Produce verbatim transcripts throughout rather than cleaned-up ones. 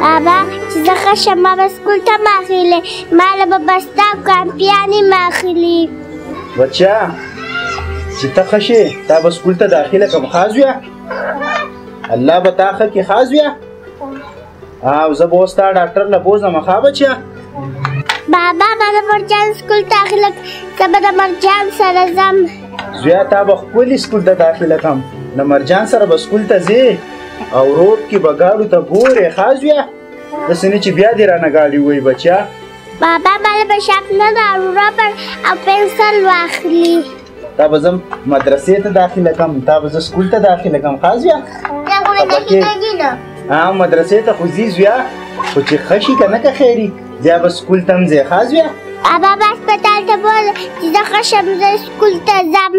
بابا چې زه ښه شم ما به سکول ته ماخلې ما له به بسته او کامپیانې ماخلي بچه چې ته ښه شې تا به سکول ته داخله کړم ښه زویه الله به تا ښه کړي ښه زویه او زه به اوس تا ډاکټر له بوځم ښه بچه بابا ما د مرجان سکول ته داخله زه به د مرجان سره ځم زویه تا به ښکلي سکول ته داخله کړم د مرجان سره به سکول ته ځې او روډ کې به ګاډو ته ګورې ښه زویه داسې نه چې بیا دې رانه ګاډي ووایي بچه بابا ماله به شاپنر او ربر او پنسل واخلي تا به زه مدرسې ته داخله کړم تا به زه سکول ته داخله کړم ښه زویه ها مدرسې ته خو ځي زویه خو چې ښه شي که نه که خیري بیا به سکول ته هم ځې ښه زویه بابا به هسپتال ته بوله چې زه ښه شم زه سکول ته ځم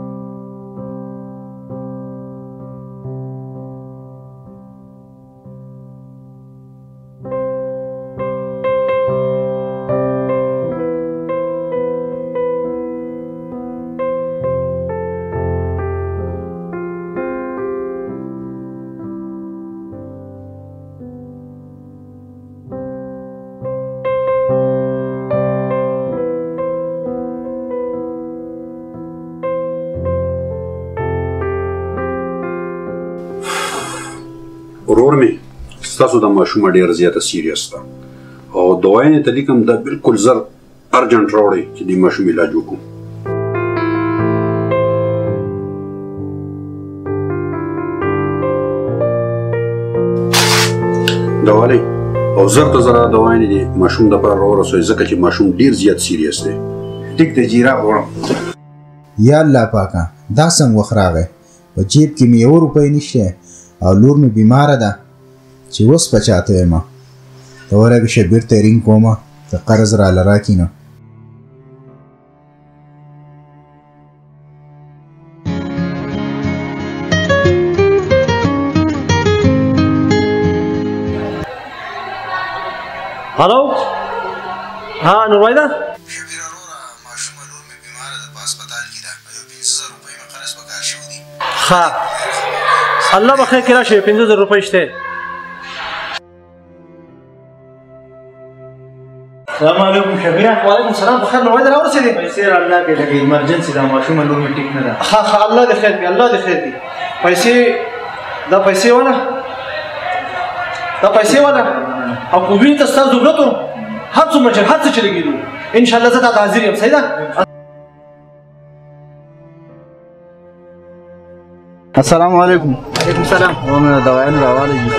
ورور مې ستاسو د ماشومه ډېره زیاته سیریس ده او دوايانې ته لیکم دا بالکل زر ارجنټ راوړئ چې د ماشوم علاج وکړو دوالۍ او زر ته زره دوايانې د ماشوم دپاره راورسوئ ځکه چې ماشوم ډېر زیات سیریس دی ټیک دی جیره غواړم یا الله پاکه دا څنګه وخت راغی په جیب کې مې یوه روپۍ نشته او لور مې بیماره ده چې اوس په چاته یمه ته ورږه شه بېرته یې رینګ کومه د قرض راله راکړي نه هلو ها نوروايده شبیره وروره ماشومه لور مې بیماره ده په هسپتال کې ده یو پنځه زره روپۍ مې قرض پکار شوي دي ښه الله به خیر کې راشي پنځه زره روپۍ شته السلام علیکم شبیره وعلیکم السلام بخیر نوروايده راورسېدې پیسې راله کې لږ ایمرجنسي ده ماشومه لور مې ټیک نه ده ښه ښه الله دې خیر کړي الله دې خیر کړي پیسې دا پیسې والا دا پیسې والا او خو وینې ته ستا ضرورت و هر څومره چې هر څه چې لګېدو انشاءالله زه تا ته حاضر یم صحیح ده السلام علیکم وعلیکم السلام ومنه دوايانو راواله دي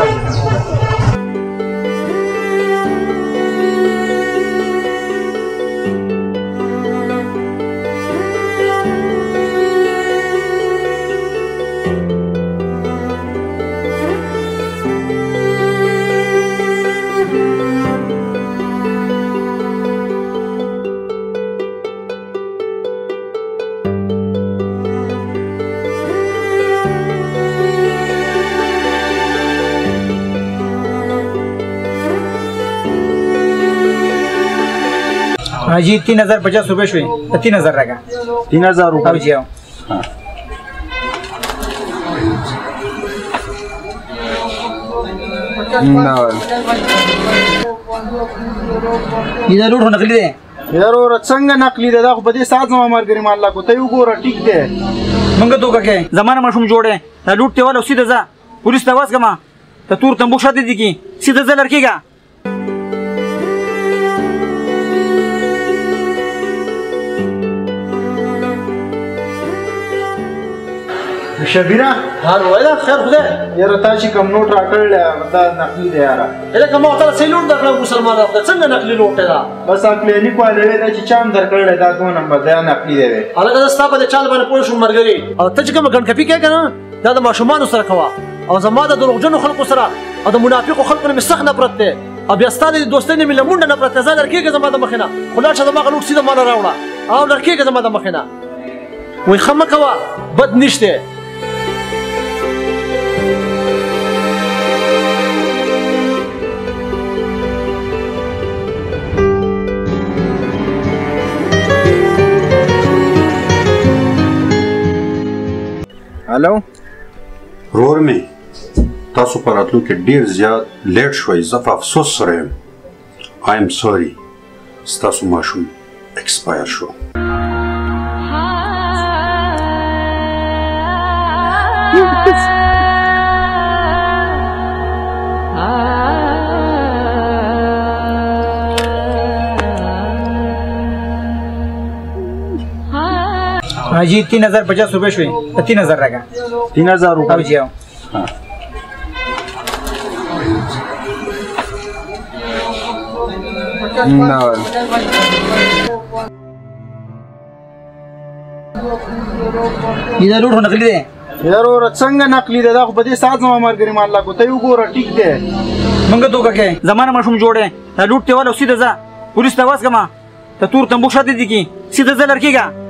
जी तीन हजार पचास रुपये शुए तो तीन हजार रहेगा तीन हजार रुपये जी आओ हाँ इधर लूट नकली दे यार और څنګه نقلی ده دا خو په دې سات زما مرګري مال لا کو ته وګوره ټیک ده منګه تو کا زمانه مشوم جوړه دا لوټ ته والا سیده ځه پولیس ته واس کما ته تور تنبوک شاته دي کی سیده ځه لړکیګا شبیره ها نوروايده خیر خدای یاره تا چې کوم نوټ راکړل دا نقلی دی یاره اله کوم وخت سره لوټ درکړم مسلمان وخت څنګه نقلي لوټ دا بس اکلینی کوله دا چې چام درکړل دا دوه نمبر دا نقلی دی هغه دا ستا په چال باندې پوه شو مرګري او ته چې کوم ګڼ کپی کې کنه دا د ماشومان سره کوا او زما د دروغجنو خلکو سره او د منافقو خلکو نه مسخ نه پرته او بیا ستاسو د دوستۍ نه مل مونډه نه پرته زه لړکیږم زما د مخینه خلاص زما غلوټ سیده مال راوړه او لړکیږم زما د مخینه وای خمه کوا بد نشته هلو ورور مې تاسو په راتلو کې ډېر زیات لیټ شوئ زه په افسوس سره یم آی ایم سوري ستاسو ماشوم ایکسپایر شو हाजी तीन हजार पचास रुपये शुए तो तीन हजार रहेगा तीन हजार रुपये अब जी आओ इधर लूट नकली दे यार और څنګه نقلی ده دا خو په دې سات زما مرګري مال لا کو ته وګوره ټیک ده منګه تو ککه زمانه مشوم جوړه دا لوټ ته والا سیده ځه پولیس ته واس کما ته تور تنبوک شاته دي کی سیده ځه لړکیګه